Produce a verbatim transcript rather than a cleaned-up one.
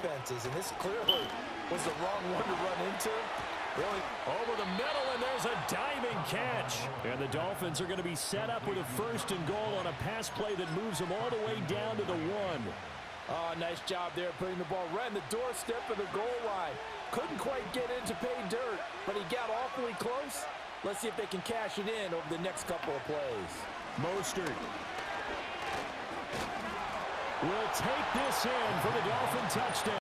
defenses, and this clearly was the wrong one to run into. Really over the middle, and there's a diving catch. And the Dolphins are going to be set up with a first and goal on a pass play that moves them all the way down to the one. Oh, nice job there putting the ball right in the doorstep of the goal line. Couldn't quite get in to pay dirt, but he got awfully close. Let's see if they can cash it in over the next couple of plays. Mostert will take this in for the Dolphin touchdown.